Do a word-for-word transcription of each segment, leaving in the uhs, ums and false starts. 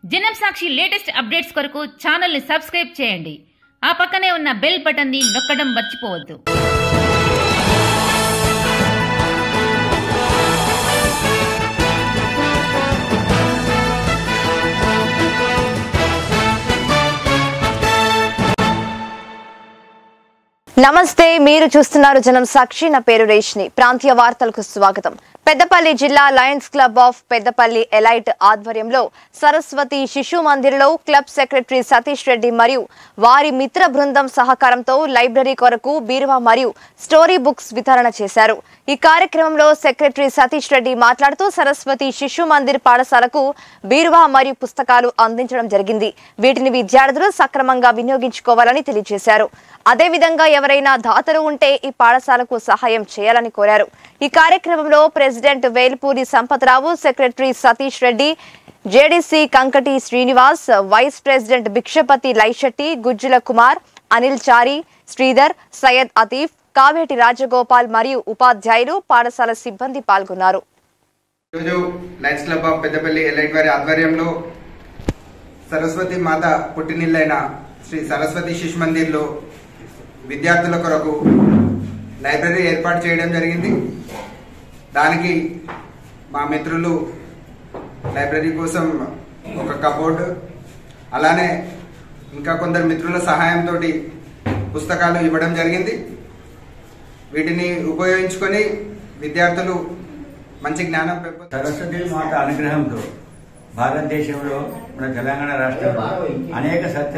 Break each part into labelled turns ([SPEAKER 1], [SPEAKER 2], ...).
[SPEAKER 1] జనం Sakshi latest updates కొరకు channel ని సబ్స్క్రైబ్ చేయండి. ఆ పక్కనే ఉన్న బెల్ బటన్ ని నొక్కడం మర్చిపోవద్దు.
[SPEAKER 2] నమస్తే, మీరు చూస్తున్నారు జనం సాక్షి. నా పేరు రేష్ని. ప్రాంతీయ వార్తలకు స్వాగతం. పెద్దపల్లి జిల్లా lions club of Peddapalli elite ఆధ్వర్యంలో సరస్వతి శిశు మందిర్లో క్లబ్ సెక్రటరీ సతీష్ రెడ్డి మరియు వారి మిత్ర బృందం సహకారంతో లైబ్రరీ కొరకు బీరువా మరియు స్టోరీ బుక్స్ వితరణ చేశారు. ఈ కార్యక్రమంలో సెక్రటరీ సతీష్ రెడ్డి మాట్లాడుతూ సరస్వతి శిశు మందిర్ పాఠశాలకు బీరువా మరియు పుస్తకాలు అందించడం జరిగింది. వీటిని విద్యార్థులు సక్రమంగా వినియోగించుకోవాలని తెలియజేశారు. అదేవిధంగా ఎవరైనా దాతలు ఉంటే ఈ పాఠశాలకు సహాయం చేయాలని కోరారు. ఈ కార్యక్రమంలో president Velpuri Sampath Rao, secretary Satish Reddy, JDC Kankanti Srinivas, vice president Bhikshapathi Laishetti, Gujjula Kumar, Anil చారి, శ్రీధర్, సయ్యద్ అతీఫ్, కావేటి రాజగోపాల్ మరియు ఉపాధ్యాయులు, పాఠశాల సిబ్బంది పాల్గొన్నారు.
[SPEAKER 3] Lions club of Peddapalli elite వారి ఆధ్వర్యంలో సరస్వతి మాత పుట్టినిల్లైన శ్రీ సరస్వతి శిశు మందిర్లో విద్యార్థుల కొరకు లైబ్రరీ ఏర్పాటు చేయడం జరిగింది. దానికి మా మిత్రులు లైబ్రరీ కోసం ఒక కబోర్డ్, అలానే ఇంకా కొందరు మిత్రుల సహాయంతో పుస్తకాలు ఇవ్వడం జరిగింది. వీటిని ఉపయోగించుకొని విద్యార్థులు మంచి జ్ఞానం పెంపు.
[SPEAKER 4] సరస్వతి మాత అనుగ్రహంతో భారతదేశంలో మన తెలంగాణ రాష్ట్రంలో అనేక సత్య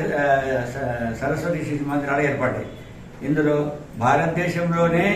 [SPEAKER 4] సరస్వతి శిశు మందిరాలు ఏర్పడ్డాయి. ఇందులో భారతదేశంలోనే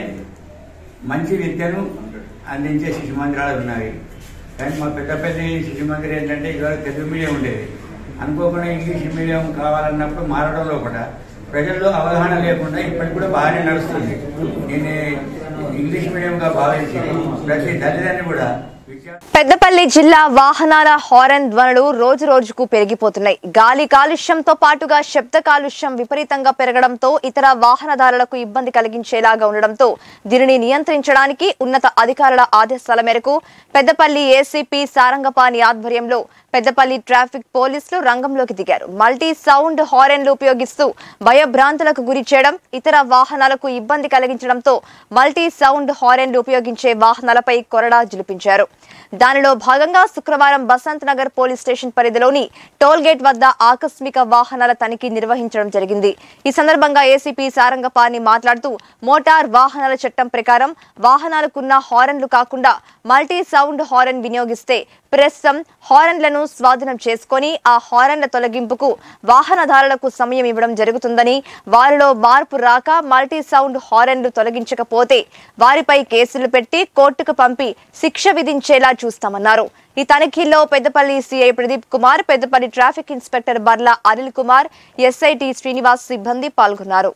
[SPEAKER 4] మంచి విద్యను అందించే శిశు మందిరాలు ఉన్నాయి. కానీ మా పెద్దపల్లి శిశు మందిరం ఏంటంటే ఇవాళ తెలుగు మీడియం ఉండేది. అనుకోకుండా ఇంగ్లీష్ మీడియం కావాలన్నప్పుడు మారడంలో కూడా ప్రజల్లో అవగాహన లేకుండా ఇప్పటికి కూడా బాగానే నడుస్తుంది. దీన్ని ఇంగ్లీష్ మీడియంగా భావించి ప్రతి తల్లిదండ్రులు కూడా
[SPEAKER 2] పెద్దపల్లి జిల్లా వాహనాల హారన్ ధ్వనులు రోజు రోజుకు పెరిగిపోతున్నాయి. గాలి కాలుష్యంతో పాటుగా శబ్ద కాలుష్యం విపరీతంగా పెరగడంతో ఇతర వాహనదారులకు ఇబ్బంది కలిగించేలాగా ఉండడంతో దీనిని నియంత్రించడానికి ఉన్నత అధికారుల ఆదేశాల మేరకు పెద్దపల్లి ఏసీపీ సారంగపాణి ఆధ్వర్యంలో పెద్దపల్లి ట్రాఫిక్ పోలీసులు రంగంలోకి దిగారు. మల్టీ సౌండ్ హారన్లు ఉపయోగిస్తూ భయభ్రాంతులకు గురి చేయడం, ఇతర వాహనాలకు ఇబ్బంది కలిగించడంతో మల్టీ సౌండ్ హారన్లు ఉపయోగించే వాహనాలపై కొరడా జులిపించారు. దానిలో భాగంగా శుక్రవారం బసంత్ నగర్ పోలీస్ స్టేషన్ పరిధిలోని టోల్ గేట్ వద్ద ఆకస్మిక వాహనాల తనిఖీ నిర్వహించడం జరిగింది. ఈ సందర్భంగా ఏసీపీ సారంగపాణి మాట్లాడుతూ మోటార్ వాహనాల చట్టం ప్రకారం వాహనాలకున్న హారన్లు కాకుండా మల్టీ సౌండ్ హారన్ వినియోగిస్తే ప్రస్తుతం హారన్లను స్వాధీనం చేసుకుని ఆ హారన్ల తొలగింపుకు వాహనదారులకు సమయం ఇవ్వడం జరుగుతుందని, వారిలో మార్పు రాక మల్టీ సౌండ్ హారన్లు తొలగించకపోతే వారిపై కేసులు పెట్టి కోర్టుకు పంపి శిక్ష విధించేలా చూస్తామన్నారు. ఈ తనిఖీల్లో Peddapalli CI Pradeep Kumar, Peddapalli traffic inspector Barla Anil Kumar, SIT Srinivas సిబ్బంది పాల్గొన్నారు.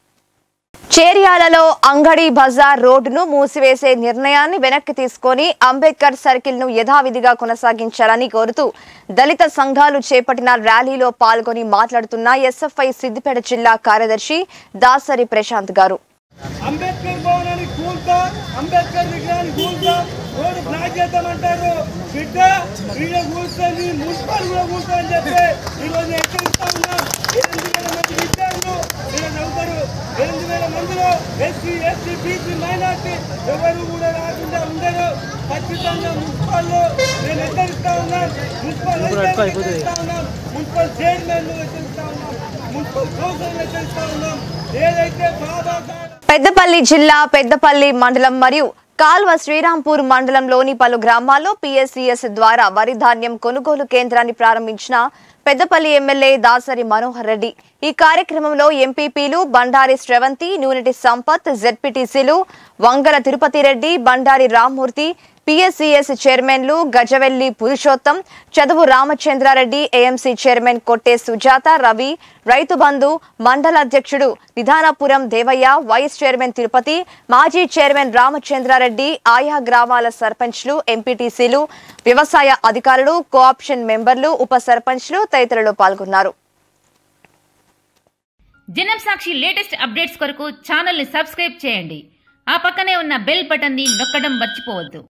[SPEAKER 2] చేర్యాలలో అంగడి బజార్ రోడ్డును మూసివేసే నిర్ణయాన్ని వెనక్కి తీసుకొని అంబేద్కర్ సర్కిల్ ను యథావిధిగా కొనసాగించాలని కోరుతూ దళిత సంఘాలు చేపట్టిన ర్యాలీలో పాల్గొని మాట్లాడుతున్న ఎస్ఎఫ్ఐ సిద్దిపేట జిల్లా కార్యదర్శి దాసరి ప్రశాంత్ గారు.
[SPEAKER 5] అంబేద్కర్ భవనాన్ని కూల్తా, అంబేద్కర్ విగ్రహాన్ని కూల్తా, రోడ్డు బ్లాక్ చేద్దామంటారు. బిడ్డ వీడియో కూల్స్తుంది, మున్సిపల్ కూడా కూల్తా అని చెప్పి ఈరోజు హెచ్చరిస్తా ఉన్నాం. ఎనిమిది వేల మంది విద్యార్థులు ఇలా చదువుతారు. ఎనిమిది వేల మందిలో ఎస్సీ ఎస్టీ బీసీ మైనార్టీ ఎవరు కూడా రాకుండా ఉండరు. ఖచ్చితంగా మున్సిపల్లో నేను హెచ్చరిస్తా ఉన్నాను. మున్సిపల్ హెచ్చరిస్తా ఉన్నాం, మున్సిపల్ చైర్మన్ హెచ్చరిస్తా ఉన్నాం, మున్సిపల్ కౌన్సిల్ హెచ్చరిస్తా ఉన్నాం. ఏదైతే బాబా
[SPEAKER 2] పెద్దపల్లి జిల్లా పెద్దపల్లి మండలం మరియు కాల్వ శ్రీరాంపూర్ మండలంలోని పలు గ్రామాల్లో పీఎస్సీఎస్ ద్వారా వరి ధాన్యం కొనుగోలు కేంద్రాన్ని ప్రారంభించిన పెద్దపల్లి ఎమ్మెల్యే దాసరి మనోహర్ రెడ్డి. ఈ కార్యక్రమంలో ఎంపీపీలు బండారి శ్రవంతి, నూనెటి సంపత్, జెడ్పీటీసీలు వంగల తిరుపతి రెడ్డి, బండారి రామ్మూర్తి, పీఎస్సీఎస్ చైర్మన్లు గజవెల్లి పురుషోత్తం, చదువు రామచంద్రారెడ్డి, ఏఎంసీ చైర్మన్ కొట్టే సుజాత, రవి, రైతు బంధు మండల అధ్యక్షుడు నిధానపురం దేవయ్య, వైస్ చైర్మన్ తిరుపతి, మాజీ చైర్మన్ రామచంద్రారెడ్డి, ఆయా గ్రామాల సర్పంచ్లు, ఎంపీటీసీలు, వ్యవసాయ అధికారులు, కోఆప్షన్ మెంబర్లు, ఉప సర్పంచ్లు తదితరులు పాల్గొన్నారు.
[SPEAKER 1] జనం సాక్షి లేటెస్ట్ అప్డేట్స్ కొరకు ఛానల్ ని సబ్స్క్రైబ్ చేయండి. ఆ పక్కనే ఉన్న బెల్ బటన్ ని నొక్కడం మర్చిపోవద్దు.